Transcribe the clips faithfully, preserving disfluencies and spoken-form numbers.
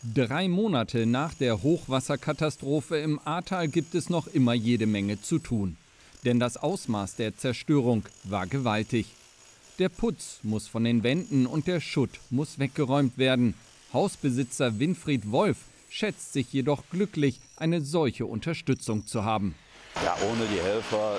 Drei Monate nach der Hochwasserkatastrophe im Ahrtal gibt es noch immer jede Menge zu tun. Denn das Ausmaß der Zerstörung war gewaltig. Der Putz muss von den Wänden und der Schutt muss weggeräumt werden. Hausbesitzer Winfried Wolf schätzt sich jedoch glücklich, eine solche Unterstützung zu haben. Ja, ohne die Helfer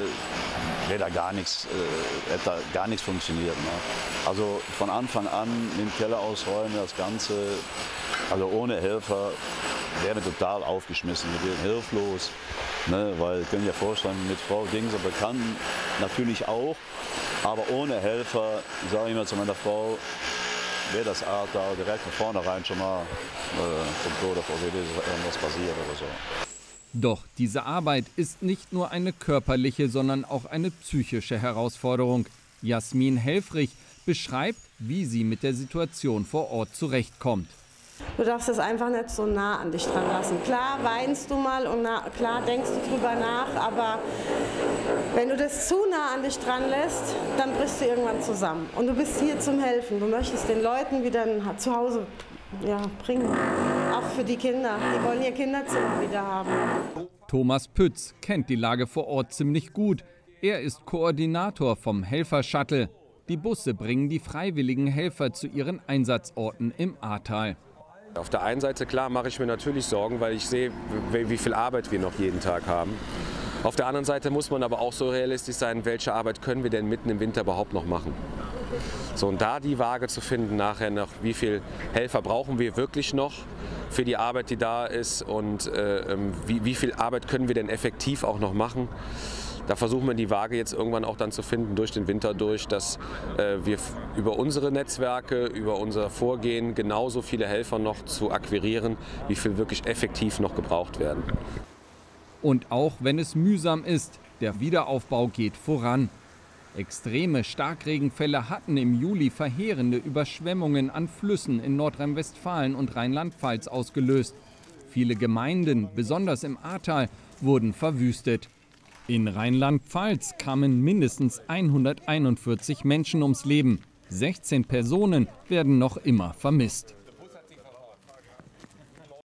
äh, wäre da gar nichts, äh, hätte da gar nichts funktioniert. Ne? Also von Anfang an den Keller ausräumen, das Ganze, also ohne Helfer wären wir total aufgeschmissen, wir wären hilflos. Ne? Weil, ihr könnt ja vorstellen, mit Frau Dingser bekannt natürlich auch, aber ohne Helfer, sage ich mal zu meiner Frau, wäre das Ahrtal direkt von vornherein schon mal äh, zum Tode verurteilt, dass irgendwas passiert oder so. Doch diese Arbeit ist nicht nur eine körperliche, sondern auch eine psychische Herausforderung. Jasmin Helfrich beschreibt, wie sie mit der Situation vor Ort zurechtkommt. Du darfst es einfach nicht so nah an dich dran lassen. Klar weinst du mal und na, klar denkst du drüber nach, aber wenn du das zu nah an dich dran lässt, dann brichst du irgendwann zusammen. Und du bist hier zum Helfen. Du möchtest den Leuten wieder zu Hause ja, bringen. Auch für die Kinder. Die wollen ihr Kinderzimmer wieder haben. Thomas Pütz kennt die Lage vor Ort ziemlich gut. Er ist Koordinator vom Helfer-Shuttle. Die Busse bringen die freiwilligen Helfer zu ihren Einsatzorten im Ahrtal. Auf der einen Seite, klar, mache ich mir natürlich Sorgen, weil ich sehe, wie viel Arbeit wir noch jeden Tag haben. Auf der anderen Seite muss man aber auch so realistisch sein, welche Arbeit können wir denn mitten im Winter überhaupt noch machen. So, und da die Waage zu finden, nachher noch, wie viele Helfer brauchen wir wirklich noch für die Arbeit, die da ist, und äh, wie, wie viel Arbeit können wir denn effektiv auch noch machen. Da versuchen wir die Waage jetzt irgendwann auch dann zu finden durch den Winter durch, dass äh, wir über unsere Netzwerke, über unser Vorgehen genauso viele Helfer noch zu akquirieren, wie viel wirklich effektiv noch gebraucht werden. Und auch wenn es mühsam ist, der Wiederaufbau geht voran. Extreme Starkregenfälle hatten im Juli verheerende Überschwemmungen an Flüssen in Nordrhein-Westfalen und Rheinland-Pfalz ausgelöst. Viele Gemeinden, besonders im Ahrtal, wurden verwüstet. In Rheinland-Pfalz kamen mindestens hunderteinundvierzig Menschen ums Leben. sechzehn Personen werden noch immer vermisst.